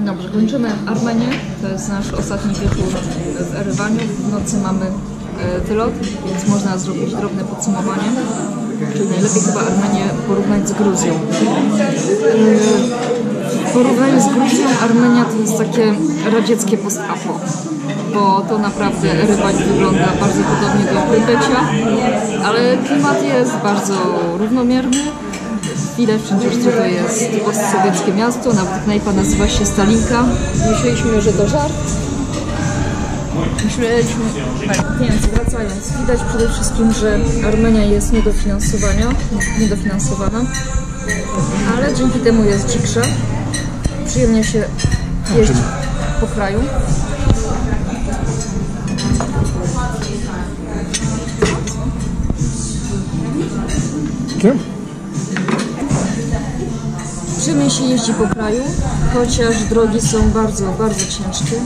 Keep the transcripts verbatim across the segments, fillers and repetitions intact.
Dobrze, kończymy Armenię. To jest nasz ostatni wieczór w Erywaniu. W nocy mamy wylot, więc można zrobić drobne podsumowanie. Czyli najlepiej chyba Armenię porównać z Gruzją. W porównaniu z Gruzją Armenia to jest takie radzieckie post-apo, bo to naprawdę Erywań wygląda bardzo podobnie do Prypecia, ale klimat jest bardzo równomierny. Widać przecież, że to jest postsowieckie miasto, nawet knajpa nazywa się Stalinka. Myśleliśmy, że to żart. Myśleliśmy... Więc wracając, widać przede wszystkim, że Armenia jest niedofinansowana, niedofinansowana, ale dzięki temu jest dziksza. Przyjemnie się jeździ po kraju. Przyjemnie się jeździ po kraju, chociaż drogi są bardzo, bardzo ciężkie.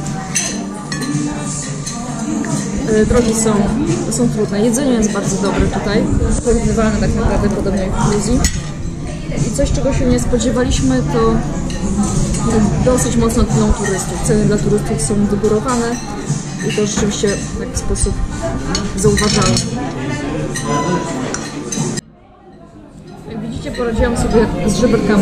Drogi są, są trudne. Jedzenie jest bardzo dobre tutaj, porównywalne tak naprawdę podobnie jak w Gruzji. I coś, czego się nie spodziewaliśmy, to dosyć mocno tną turystów. Ceny dla turystów są wygórowane i to rzeczywiście w taki sposób zauważalny. Jak widzicie, poradziłam sobie z żeberkami.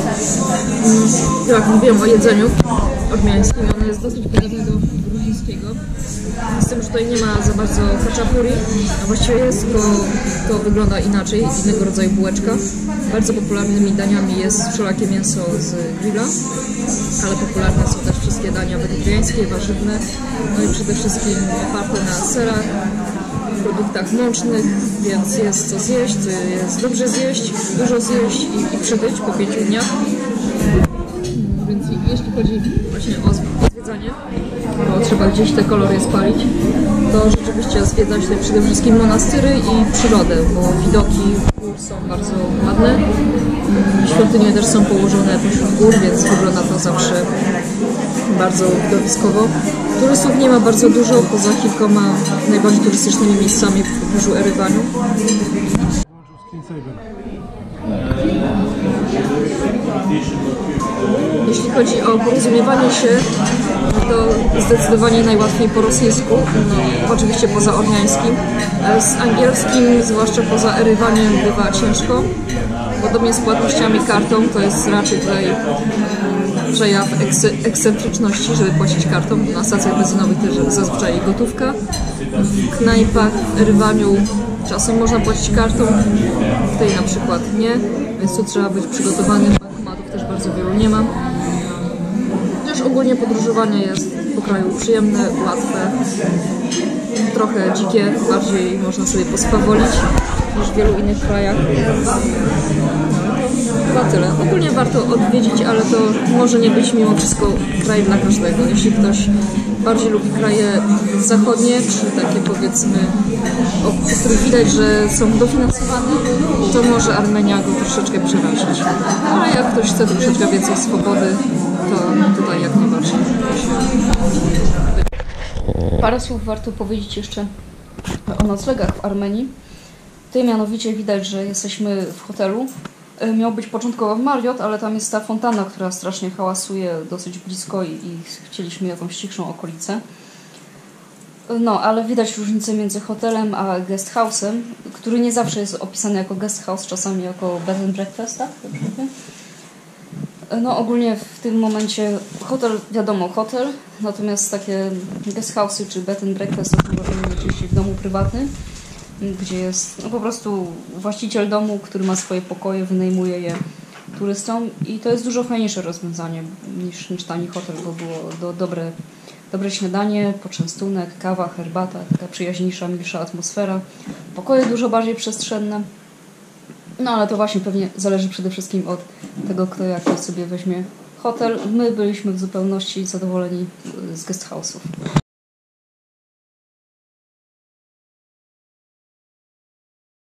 Jak mówiłam o jedzeniu ormiańskim, ono jest dosyć podobne do gruzińskiego. Z tym, że tutaj nie ma za bardzo haczapuri, a właściwie jest, tylko to wygląda inaczej, innego rodzaju bułeczka. Bardzo popularnymi daniami jest wszelakie mięso z grilla, ale popularne są też wszystkie dania wegetariańskie, warzywne, no i przede wszystkim oparte na serach, produktach mącznych, więc jest co zjeść, jest dobrze zjeść, dużo zjeść i, i przybyć po pięciu dniach. Więc jeśli chodzi właśnie o zwiedzanie, bo trzeba gdzieś te kolory spalić, to rzeczywiście zwiedzać tutaj przede wszystkim monastyry i przyrodę, bo widoki gór są bardzo ładne. Świątynie też są położone pośród gór, więc wygląda to zawsze bardzo widowiskowo. Turystów nie ma bardzo dużo, poza kilkoma najbardziej turystycznymi miejscami w pobliżu Erywaniu. Jeśli chodzi o porozumiewanie się, to zdecydowanie najłatwiej po rosyjsku, no, oczywiście poza ormiańskim. Z angielskim, zwłaszcza poza Erywaniem, bywa ciężko. Podobnie z płatnościami kartą, to jest raczej tutaj przejaw ekscentryczności, żeby płacić kartą. Na stacjach benzynowych też zazwyczaj gotówka. W knajpach w Erywaniu czasem można płacić kartą, w tej na przykład nie, więc tu trzeba być przygotowanym. Bankomatów też bardzo wielu nie ma. Chociaż ogólnie podróżowanie jest po kraju przyjemne, łatwe, trochę dzikie, bardziej można sobie pospawolić niż w wielu innych krajach. Chyba tyle. Ogólnie warto odwiedzić, ale to może nie być mimo wszystko kraj dla każdego. Jeśli ktoś bardziej lubi kraje zachodnie, czy takie powiedzmy, o których widać, że są dofinansowane, to może Armenia go troszeczkę przerazić. Ale jak ktoś chce troszeczkę więcej swobody, to tutaj jak najbardziej. Parę słów warto powiedzieć jeszcze o noclegach w Armenii. Tutaj mianowicie widać, że jesteśmy w hotelu. Miał być początkowo w Marriott, ale tam jest ta fontanna, która strasznie hałasuje dosyć blisko i, i chcieliśmy jakąś cichszą okolicę. No, ale widać różnicę między hotelem a guest house'em, który nie zawsze jest opisany jako guest house, czasami jako bed and breakfast, tak? No ogólnie w tym momencie hotel, wiadomo, hotel, natomiast takie guest house'y czy bed and breakfast to możemy mieć w domu prywatnym, gdzie jest no, po prostu właściciel domu, który ma swoje pokoje, wynajmuje je turystom i to jest dużo fajniejsze rozwiązanie niż, niż tani hotel, bo było do, dobre, dobre śniadanie, poczęstunek, kawa, herbata, taka przyjaźniejsza, milsza atmosfera, pokoje dużo bardziej przestrzenne. No ale to właśnie pewnie zależy przede wszystkim od tego, kto jak sobie weźmie hotel. My byliśmy w zupełności zadowoleni z guest house'ów.